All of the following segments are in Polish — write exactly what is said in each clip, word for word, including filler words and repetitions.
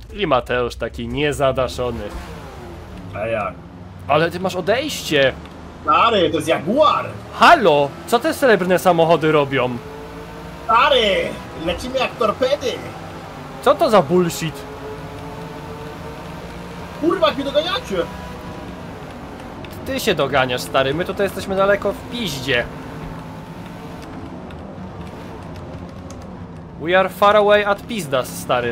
I Mateusz taki niezadaszony. A jak? Ale ty masz odejście. Stary, to jest Jaguar! Halo! Co te srebrne samochody robią? Stary! Lecimy jak torpedy! Co to za bullshit? Kurwa, jak mnie doganiacie! Ty się doganiasz, stary. My tutaj jesteśmy daleko w piździe. We are far away at pizdas, stary.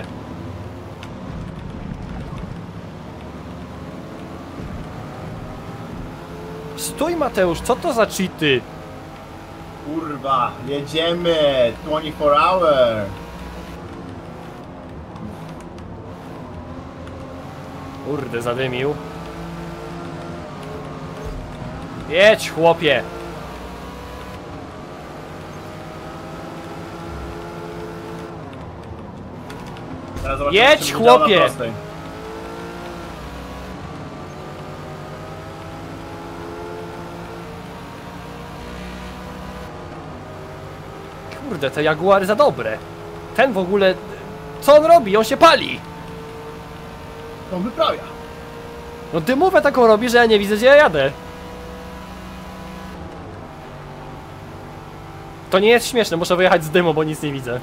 Stój, Mateusz, co to za cheaty? Kurwa, jedziemy! twenty-four hour! Kurde, zadymił. Jedź, chłopie! Teraz zobaczymy, Jedź, czy będzie na chłopie! prostej. Kurde, te Jaguary za dobre. Ten w ogóle... Co on robi? On się pali! On wyprawia. No dymówę taką robi, że ja nie widzę, gdzie ja jadę. To nie jest śmieszne, muszę wyjechać z dymu, bo nic nie widzę.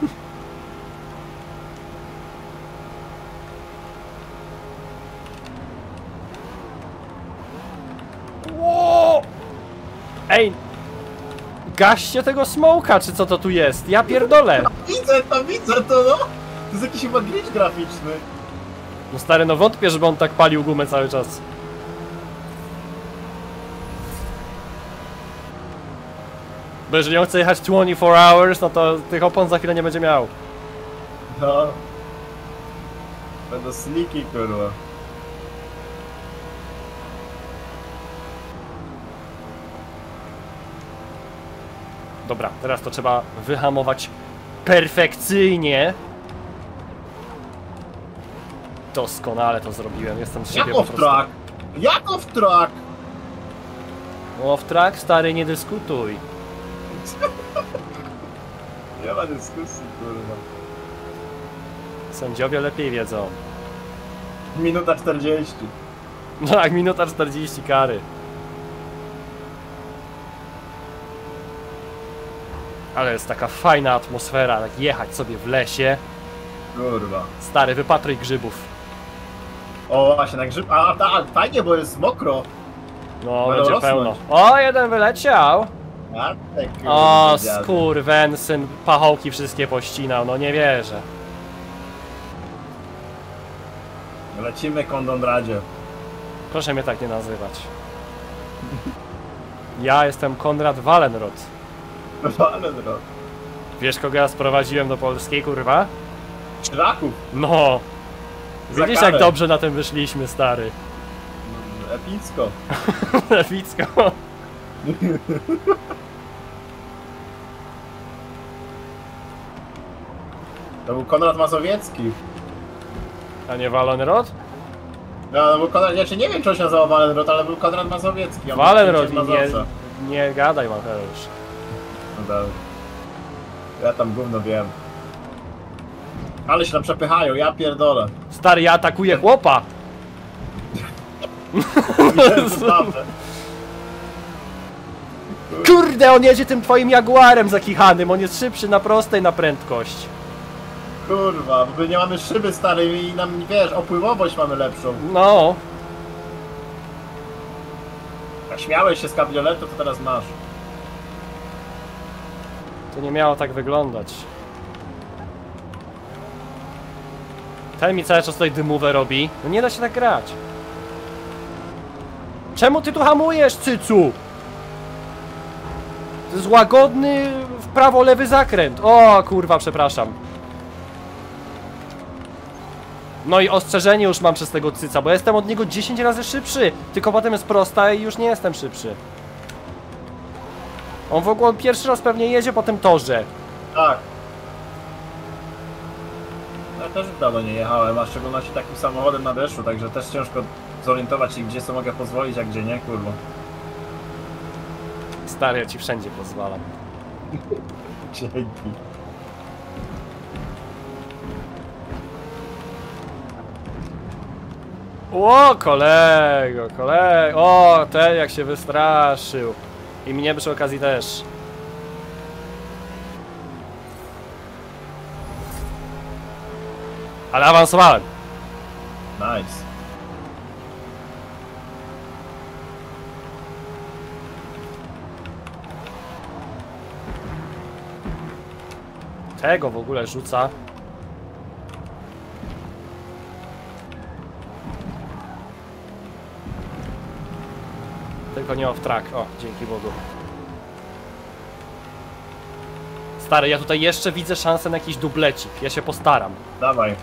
Ło! Ej! Gaście tego smoka, czy co to tu jest? Ja pierdolę! Widzę to, widzę to, no! To jest jakiś chyba glitch graficzny. No stary, no wątpię, żeby on tak palił gumę cały czas. Bo jeżeli on chce jechać twenty-four hours, no to tych opon za chwilę nie będzie miał. No. Będą sliki, kurwa. Dobra, teraz to trzeba wyhamować perfekcyjnie. Doskonale to zrobiłem, jestem z siebie Jak po off prostu. track? Jak off track? Off track, stary, nie dyskutuj. Nie ma dyskusji, kurwa. Sędziowie lepiej wiedzą. Minuta czterdzieści. No tak, minuta czterdzieści kary. Ale jest taka fajna atmosfera, tak jechać sobie w lesie. Kurwa. Stary, wypatruj grzybów. O, właśnie, na grzyb. A, tak, fajnie, bo jest mokro. No, Będą będzie rosnąć. pełno. O, jeden wyleciał! A, tak, kurwa, O, dziady. skurwensyn, pachołki wszystkie pościnał, no nie wierzę. Lecimy, Kondoradzie. Proszę mnie tak nie nazywać. Ja jestem Konrad Wallenrod. Ale drogo. Wiesz, kogo ja sprowadziłem do Polski, kurwa? Szlaków. No. Za Widzisz, karę. jak dobrze na tym wyszliśmy, stary. Epicko. Epicko. To był Konrad Mazowiecki. A nie Wallenrod? No, to był Konrad, ja czy nie wiem, czy on się nazywał Wallenrod, ale był Konrad Mazowiecki. On był Wallenrod, księciem nie, Mazowsza. nie gadaj, Mateusz. No dobra. Ja tam gówno wiem. Ale się tam przepychają, ja pierdolę. Stary, ja atakuję chłopa. Zabawne. Kurde, on jedzie tym twoim Jaguarem zakichanym, on jest szybszy na prostej na prędkość. Kurwa, bo my nie mamy szyby starej i nam, wiesz, opływowość mamy lepszą. No. Jak śmiałeś się z kabrioletu, to teraz masz. To nie miało tak wyglądać. Ten mi cały czas tutaj dymówę robi. No nie da się tak grać. Czemu ty tu hamujesz, cycu? To jest łagodny w prawo lewy zakręt. O kurwa, przepraszam. No i ostrzeżenie już mam przez tego cyca, bo jestem od niego dziesięć razy szybszy. Tylko potem jest prosta i już nie jestem szybszy. On w ogóle pierwszy raz pewnie jedzie po tym torze. Tak. Ja też dawno nie jechałem, a w szczególności takim samochodem na deszczu, także też ciężko zorientować się, gdzie sobie mogę pozwolić, a gdzie nie, kurwa. Stary, ja ci wszędzie pozwalam. Dzięki. O, kolego, kolego. O, ten jak się wystraszył. I mnie przy okazji też. Ale awansowałem. Nice. Tego w ogóle rzuca. Tylko nie off track. O, dzięki Bogu. Stary, ja tutaj jeszcze widzę szansę na jakiś dublecik. Ja się postaram. Dawaj.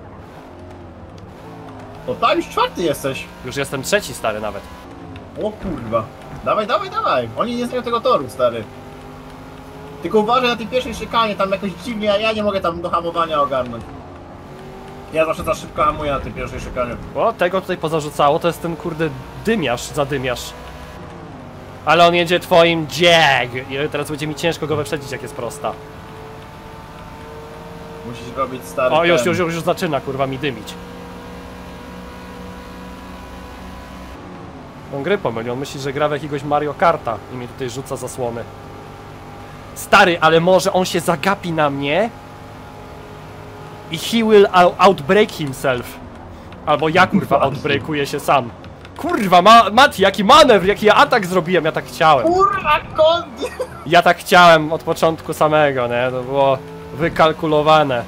O, tam już czwarty jesteś. Już jestem trzeci, stary, nawet. O kurwa. Dawaj, dawaj, dawaj. Oni nie znają tego toru, stary. Tylko uważaj na tej pierwszej szykanie, tam jakoś dziwnie, a ja nie mogę tam do hamowania ogarnąć. Ja zawsze za szybko hamuję na tej pierwszej szykanie. O, tego tutaj pozarzucało, to jest ten kurde dymiarz, zadymiarz. Ale on jedzie twoim jag. I teraz będzie mi ciężko go wyprzedzić, jak jest prosta. Musisz robić stary. O, już, ten. już, już, już zaczyna, kurwa, mi dymić. On gry pomyli, on myśli, że gra w jakiegoś Mario Karta i mi tutaj rzuca zasłony. Stary, ale może on się zagapi na mnie i he will outbreak himself. Albo ja, kurwa, outbreakuję się sam. Kurwa, ma Mati, jaki manewr, jaki ja atak zrobiłem, ja tak chciałem. Kurwa, kąt! Ja tak chciałem od początku samego, nie? To było wykalkulowane.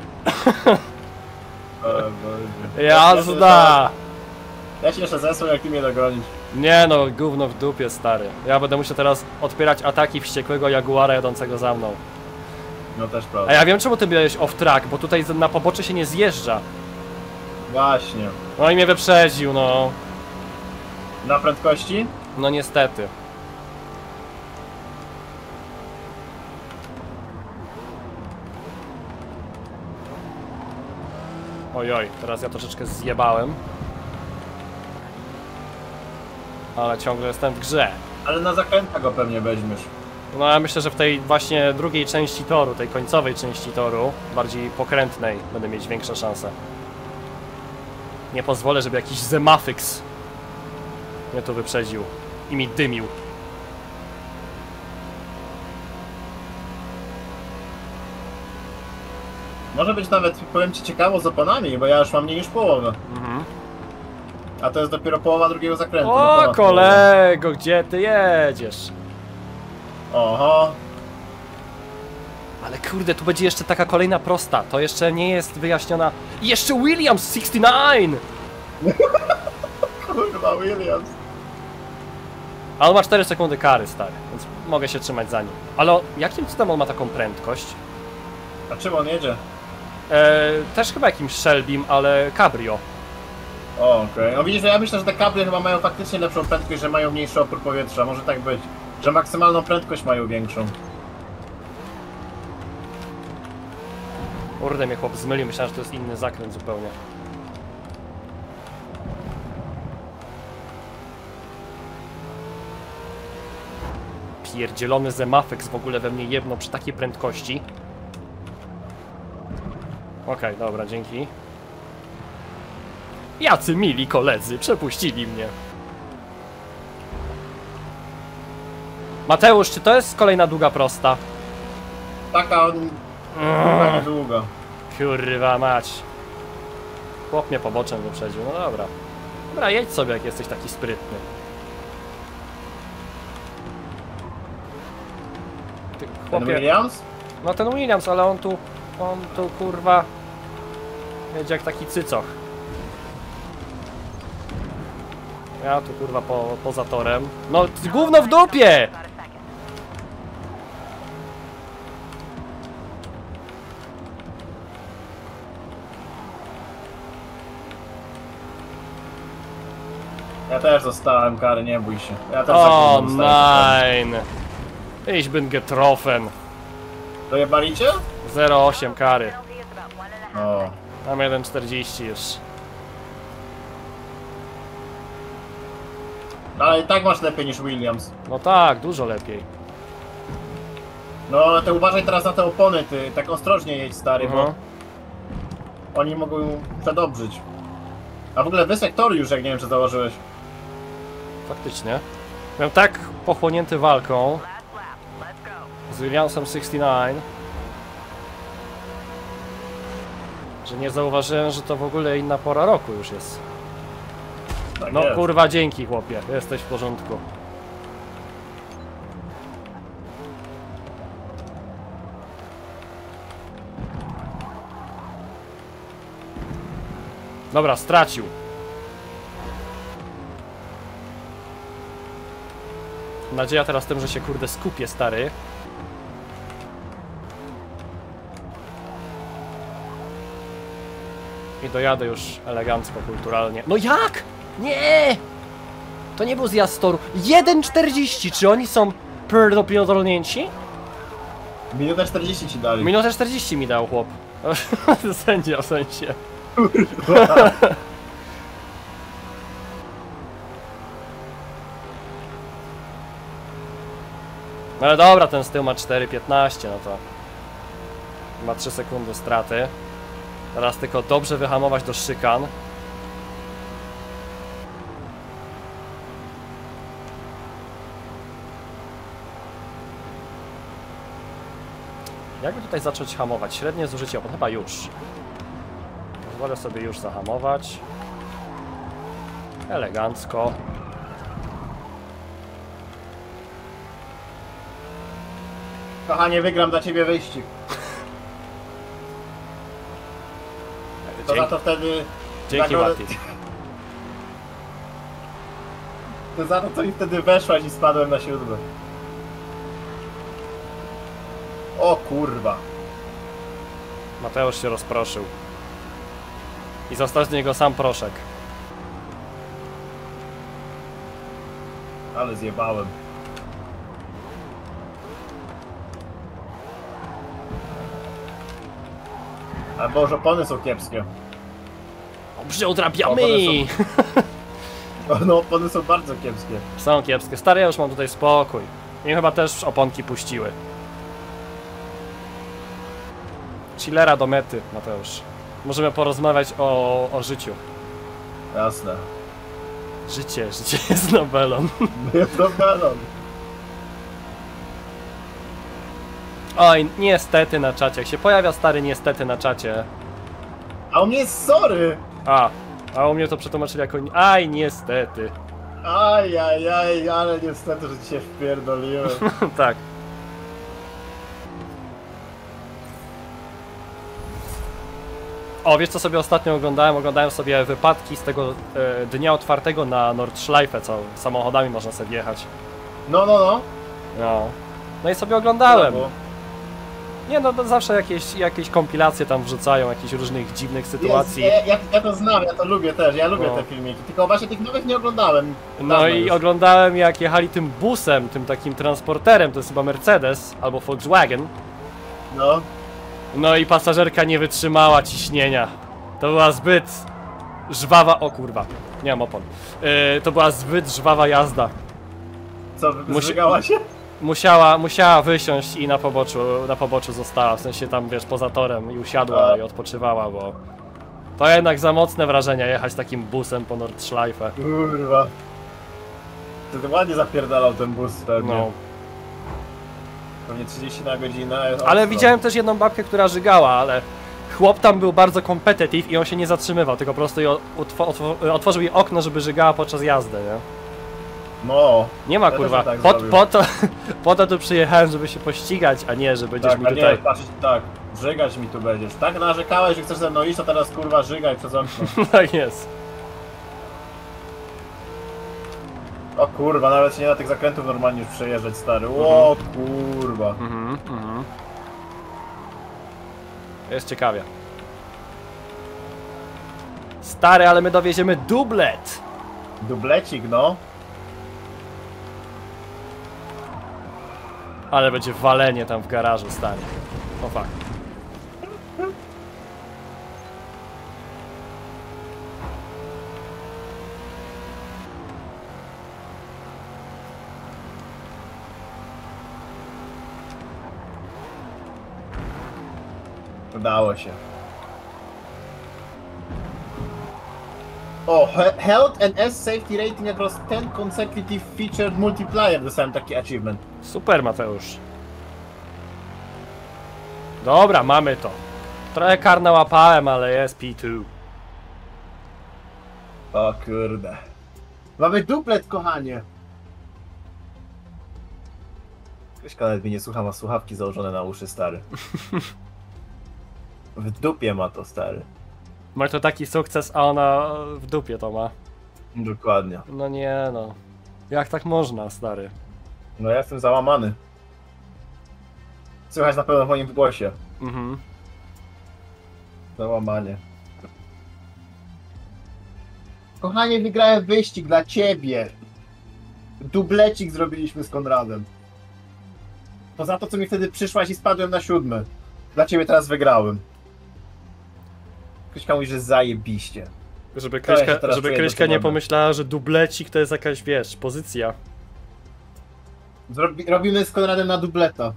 O Boże. Jazda! Ja się jeszcze zesłam, jak ty mnie dogonisz. Nie no, gówno w dupie, stary. Ja będę musiał teraz odpierać ataki wściekłego Jaguara jadącego za mną. No też A prawda. ja wiem, czemu ty byłeś off track, bo tutaj na pobocze się nie zjeżdża. Właśnie. No i mnie wyprzedził, no. Na prędkości? No niestety. Ojoj, teraz ja troszeczkę zjebałem. Ale ciągle jestem w grze. Ale na zakrętach go pewnie weźmiesz. No ja myślę, że w tej właśnie drugiej części toru, tej końcowej części toru, bardziej pokrętnej, będę mieć większe szanse. Nie pozwolę, żeby jakiś Zemafix mnie tu wyprzedził i mi dymił. Może być nawet, powiem ci, ciekawo z oponami, bo ja już mam mniej niż połowę. Mhm. A to jest dopiero połowa drugiego zakrętu. no O ponad kolego, gdzie ty jedziesz? połowę. Oho. Ale kurde, tu będzie jeszcze taka kolejna prosta. To jeszcze nie jest wyjaśniona. I jeszcze Williams sześćdziesiąt dziewięć! Kurwa, Williams. Ale on ma cztery sekundy kary, stary, więc mogę się trzymać za nim. Ale o, jakim cudem on ma taką prędkość? A czym on jedzie? Eee, też chyba jakimś Shelbym, ale cabrio. O, okej. Okay. No widzisz, że ja myślę, że te kable chyba mają faktycznie lepszą prędkość, że mają mniejszy opór powietrza. Może tak być. Że maksymalną prędkość mają większą. Kurde, mnie chłop zmylił, myślałem, że to jest inny zakręt zupełnie. Pierdzielony Zemafix w ogóle we mnie jebnął przy takiej prędkości. Okej, okay, dobra, dzięki. Jacy mili koledzy, przepuścili mnie. Mateusz, czy to jest kolejna długa prosta? Taka on... Kurwa, niedługo. Kurwa mać. Chłop mnie poboczem wyprzedził, no dobra. Dobra, jedź sobie, jak jesteś taki sprytny. Ty, Ten chłopie... Williams? No ten Williams, ale on tu... On tu kurwa... Jedzie jak taki cycoch. Ja tu kurwa po, poza torem. No gówno w dupie! Ja też zostałem kary, nie bój się. Ja też O, za chwilę dostaję nein! Ich bin getroffen. Dojebalicie? zero osiem kary. O. Mam jeden czterdzieści już. Ale i tak masz lepiej niż Williams. No tak, dużo lepiej. No ale to uważaj teraz na te opony, ty. Tak ostrożnie jedź, stary, Mhm. bo oni mogą przedobrzyć. A w ogóle wysek toru już, jak nie wiem, czy założyłeś. Faktycznie. Byłem tak pochłonięty walką z Williamsem sześćdziesiąt dziewięć, że nie zauważyłem, że to w ogóle inna pora roku już jest. Tak No jest. kurwa, dzięki chłopie, jesteś w porządku. Dobra, stracił. Nadzieja teraz tym, że się kurde skupię, stary. I dojadę już elegancko, kulturalnie. No jak? Nie! To nie był zjazd z toru. jeden czterdzieści. Czy oni są pierdolnięci? Minutę czterdzieści ci dali. Minutę czterdzieści mi dał chłop. Sędzia w sensie. No ale dobra, ten z tyłu ma cztery piętnaście, no to ma trzy sekundy straty. Teraz tylko dobrze wyhamować do szykan. Jakby tutaj zacząć hamować? Średnie zużycie opon, chyba już. Pozwolę sobie już zahamować. Elegancko. Kochanie, wygram dla ciebie wyścig. To za to wtedy... Dzięki, nagrodę- Mati. To za to, co mi wtedy weszłaś i spadłem na siódme. O kurwa. Mateusz się rozproszył. I został z niego sam proszek. Ale zjebałem. Ale Boże, opony są kiepskie. Dobrze, udrabiamy! Opony No, opony są bardzo kiepskie. Są kiepskie. Stary, ja już mam tutaj spokój. I chyba też oponki puściły. Chillera do mety, Mateusz. Możemy porozmawiać o, o życiu. Jasne. Życie, życie jest nowelą. Jest to melon. Oj, niestety na czacie. Jak się pojawia stary niestety na czacie. A u mnie jest sorry. A, a u mnie to przetłumaczyli jako aj, niestety. Aj, aj, aj, ale niestety, że ci się wpierdoliłem. Tak. O, wiesz co sobie ostatnio oglądałem? Oglądałem sobie wypadki z tego e, dnia otwartego na Nordschleife, co samochodami można sobie jechać. No, no, no. No. No i sobie oglądałem. Brawo. Nie no, to zawsze jakieś, jakieś kompilacje tam wrzucają, jakichś różnych dziwnych sytuacji. Jest, ja, ja, ja to znam, ja to lubię też, ja lubię No. te filmiki. Tylko właśnie tych nowych nie oglądałem. No Dawno i już. oglądałem jak jechali tym busem, tym takim transporterem, to jest chyba Mercedes albo Volkswagen. No. No i pasażerka nie wytrzymała ciśnienia. To była zbyt żwawa... O kurwa, nie mam opon. Yy, to była zbyt żwawa jazda. Co, Musi- zżygała się? Musiała, musiała wysiąść i na poboczu, na poboczu została, w sensie tam wiesz, poza torem i usiadła A. i odpoczywała, bo... To jednak za mocne wrażenia jechać takim busem po Nordschleife. Kurwa. Ty to ładnie zapierdalał ten bus pewnie. No. Pewnie trzydzieści na godzinę. jest Ale ostro. widziałem też jedną babkę, która żygała, ale chłop tam był bardzo competitive i on się nie zatrzymywał, tylko po prostu jej otw otw otworzył jej okno, żeby żygała podczas jazdy, nie? No. Nie ma Ja też kurwa, bym tak po, zrobił. po, to, po to tu przyjechałem, żeby się pościgać, a nie, że będziesz Tak, mi a tutaj... nie, patrzeć tak. Żygać mi tu będziesz. Tak narzekałeś, że chcesz ze mną iść, to teraz kurwa żygaj przez okno. Tak jest. O kurwa, nawet się nie da tych zakrętów normalnie już przejeżdżać, stary. O kurwa. Mhm, mhm. Jest ciekawie. Stary, ale my dowieziemy dublet! Dublecik, no. Ale będzie walenie tam w garażu, stary. O fuck. Udało się. O, he Health and S Safety Rating across ten consecutive featured multiplier. Dostałem taki achievement. Super, Mateusz. Dobra, mamy to. Trochę kar nałapałem, ale jest P dwa. O kurde. Mamy duplet, kochanie. Ktoś nawet mi nie słucha, ma słuchawki założone na uszy, stary. W dupie ma to, stary. Ma to taki sukces, a ona w dupie to ma. Dokładnie. No nie no. Jak tak można, stary? No ja jestem załamany. Słychać na pewno w moim głosie. Mhm. Załamanie. Kochanie, wygrałem wyścig dla ciebie. Dublecik zrobiliśmy z Konradem. Poza to, co mi wtedy przyszłaś i spadłem na siódmy. Dla ciebie teraz wygrałem. Ktoś mówi, że zajebiście. Żeby To ja się Kryśka, teraz żeby czuję Kryśka nie doceniony. pomyślała, że dublecik to jest jakaś, wiesz, pozycja. Zrobi robimy z Konradem na dubleta.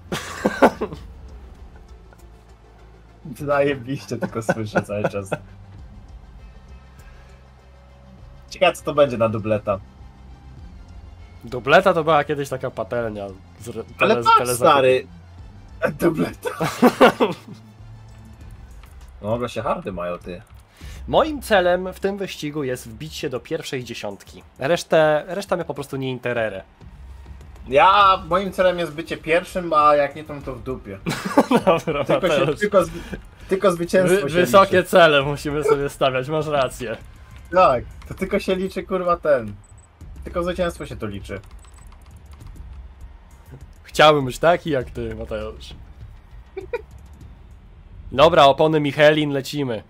Zajebiście, tylko słyszę cały czas. Ciekawe, co to będzie na dubleta. Dubleta to była kiedyś taka patelnia. Z re- Ale tele- patrz, tele- stary. Dubleta. No, goście hardy mają, ty. Moim celem w tym wyścigu jest wbić się do pierwszej dziesiątki. Resztę, reszta mnie po prostu nie interere. Ja, moim celem jest bycie pierwszym, a jak nie, to to w dupie. Dobra, Tylko, się, Mateusz. tylko, zwy- tylko zwycięstwo Wy, się wysokie liczy. cele musimy sobie stawiać, masz rację. Tak, to tylko się liczy, kurwa, ten. Tylko zwycięstwo się to liczy. Chciałbym być taki jak ty, Mateusz. Dobra, opony Michelin, lecimy.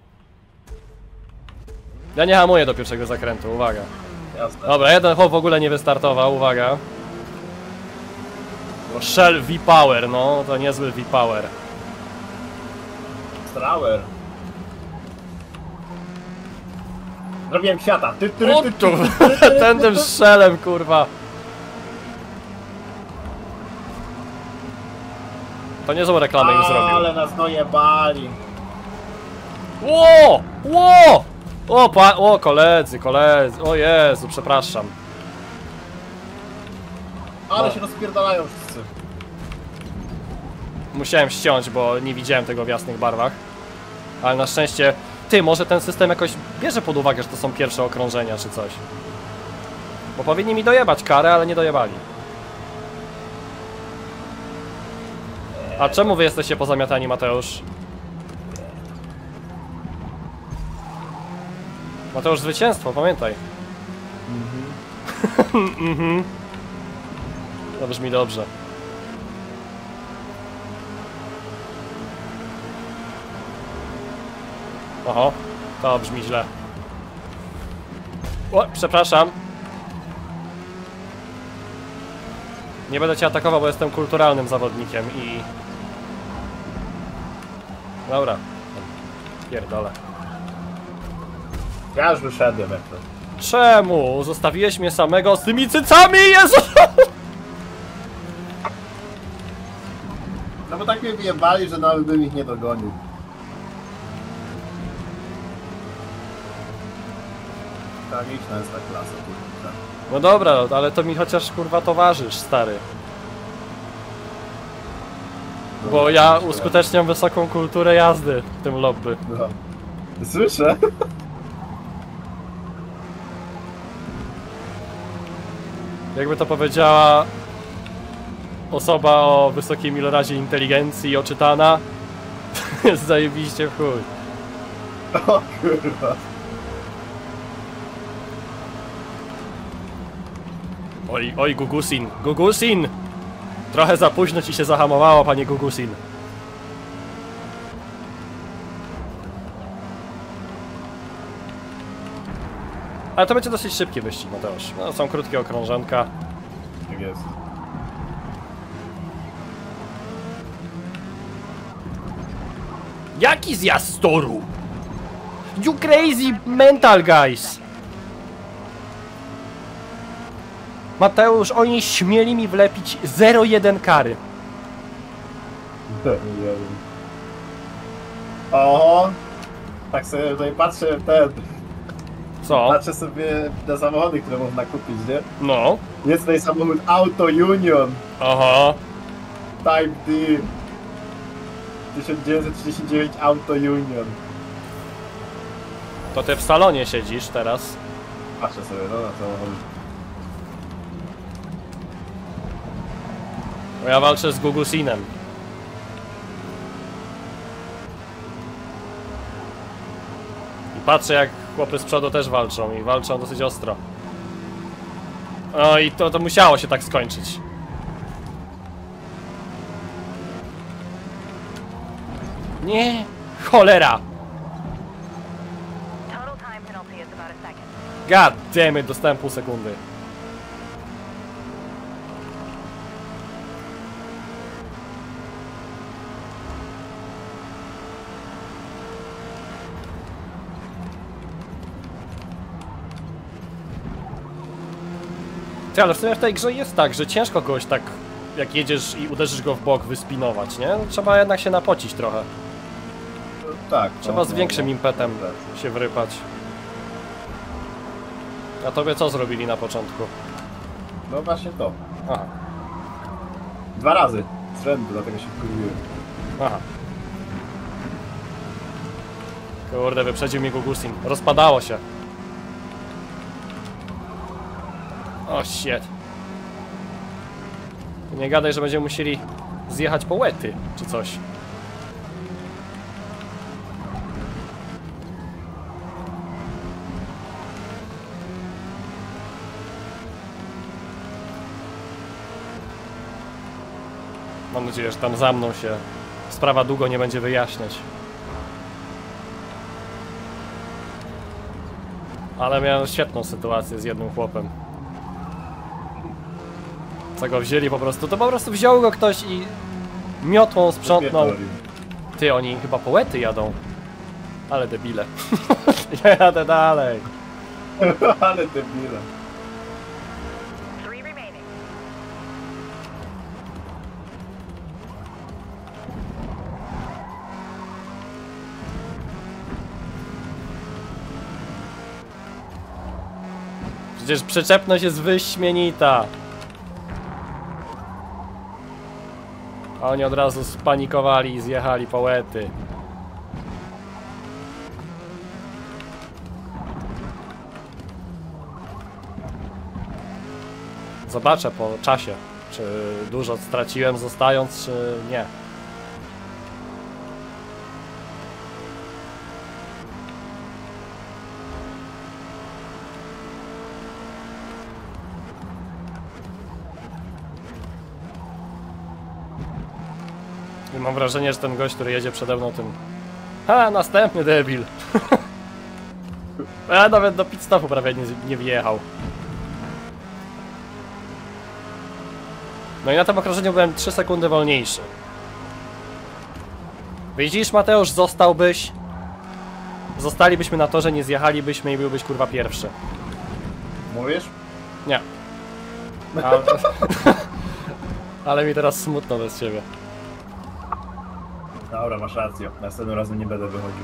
Ja nie hamuję do pierwszego zakrętu, uwaga. Jasne. Dobra, jeden chłop w ogóle nie wystartował, uwaga. Bo Shell V-Power, no to niezły V-Power. Strauer. Zrobiłem kwiata. Ty, ty, O ty, tu, ty, ty, ten tym Shellem, kurwa. To niezłą reklamę im zrobił. Ale nas dojebali. Ło! Ło! O, pa, o, koledzy, koledzy, o Jezu, przepraszam. Ale No. się rozpierdalają wszyscy. Musiałem ściąć, bo nie widziałem tego w jasnych barwach. Ale na szczęście... Ty, może ten system jakoś bierze pod uwagę, że to są pierwsze okrążenia czy coś. Bo powinni mi dojebać karę, ale nie dojebali. A czemu wy jesteście pozamiatani, Mateusz? Mateusz, zwycięstwo, pamiętaj. Mhm. To brzmi dobrze. Oho, to brzmi źle. O, przepraszam. Nie będę cię atakował, bo jestem kulturalnym zawodnikiem i... Dobra. Pierdolę. Ja już wyszedłem jak to. Czemu? Zostawiłeś mnie samego z tymi cycami, Jezu! No bo tak mnie wyjebali, że nawet bym ich nie dogonił. Tragiczna jest ta klasa. Kurwa. No dobra, ale to mi chociaż kurwa towarzysz, stary. Bo ja uskuteczniam wysoką kulturę jazdy w tym lobby. No. Słyszę. Jakby to powiedziała osoba o wysokim ilorazie inteligencji oczytana, jest zajebiście w chuj. O kurwa. Oj, oj, Gugusin, Gugusin! Trochę za późno ci się zahamowało, panie Gugusin. Ale to będzie dosyć szybki wyścig, Mateusz. No, są krótkie okrążenka. Tak jest. Jaki zjazd z toru? You crazy mental guys! Mateusz, oni śmieli mi wlepić zero jeden kary. Oho. Tak sobie tutaj patrzę w ten... Co? Patrzę sobie na samochody, które można kupić, nie? No. Jest tutaj samochód Auto Union Aha. Type D tysiąc dziewięćset trzydzieści dziewięć Auto Union. To ty w salonie siedzisz teraz. Patrzę sobie, no na samochody. Bo ja walczę z Gugusinem. I patrzę jak chłopy z przodu też walczą i walczą dosyć ostro. No i to, to musiało się tak skończyć. Nie, cholera! God damn it, dostałem pół sekundy. Ty, ale w sumie w tej grze jest tak, że ciężko kogoś tak, jak jedziesz i uderzysz go w bok, wyspinować, nie? Trzeba jednak się napocić trochę. No, tak. Trzeba no, z większym no, impetem no, się wrypać. A tobie co zrobili na początku? no właśnie to. Aha, Dwa razy z rzędu, dlatego się wkurwiłem. aha. Kurde, wyprzedził mi Gugusin. Rozpadało się. O, shit. Nie gadaj, że będziemy musieli zjechać po łety, czy coś. Mam nadzieję, że tam za mną się sprawa długo nie będzie wyjaśniać. Ale miałem świetną sytuację z jednym chłopem. Co go wzięli po prostu, to po prostu wziął go ktoś i miotłą sprzątnął. Ty, oni chyba po łety jadą. Ale debile. Jadę dalej. Ale debile. Przecież przyczepność jest wyśmienita. A oni od razu spanikowali i zjechali po łety. Zobaczę po czasie, czy dużo straciłem zostając, czy nie. I mam wrażenie, że ten gość, który jedzie przede mną tym... Ha, następny debil! Ja nawet do pit stopu prawie nie, nie wjechał. No i na tym okrążeniu byłem trzy sekundy wolniejszy. Widzisz, Mateusz, zostałbyś... Zostalibyśmy na torze, nie zjechalibyśmy i byłbyś kurwa pierwszy. Mówisz? Nie. Ale, ale mi teraz smutno bez ciebie. Dobra, masz rację. Następnym razem nie będę wychodził.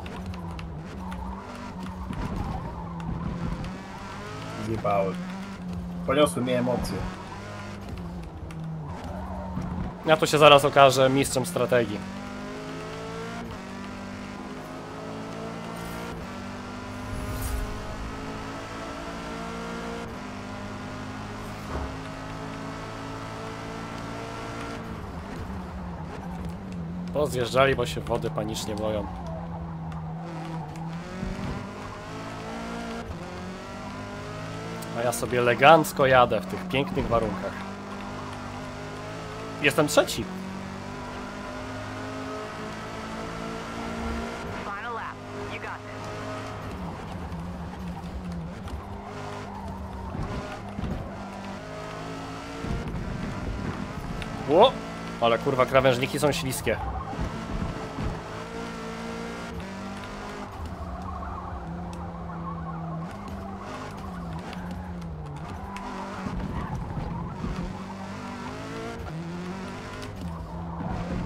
Zjebałem. Poniosły mnie emocje. Ja tu się zaraz okażę mistrzem strategii. Pozjeżdżali, bo się wody panicznie boją. A ja sobie elegancko jadę w tych pięknych warunkach. Jestem trzeci. Ło! Ale kurwa, krawężniki są śliskie.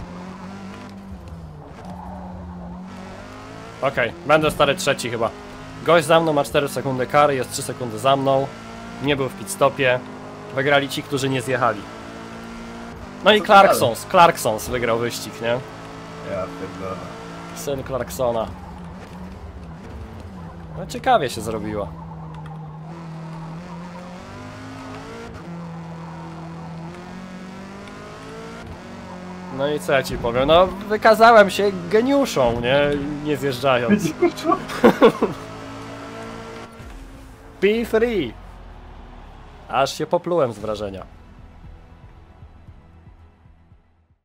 Okej, okay, będę stary trzeci chyba. Gość za mną ma cztery sekundy kary, jest trzy sekundy za mną. Nie był w pit stopie. Wygrali ci, którzy nie zjechali. No i Clarksons, Clarksons wygrał wyścig, nie? Ja pierdolę. Syn Clarksona. No ciekawie się zrobiło. No i co ja ci powiem? No wykazałem się geniuszą, nie? Nie zjeżdżając. P trzy. Aż się poplułem z wrażenia.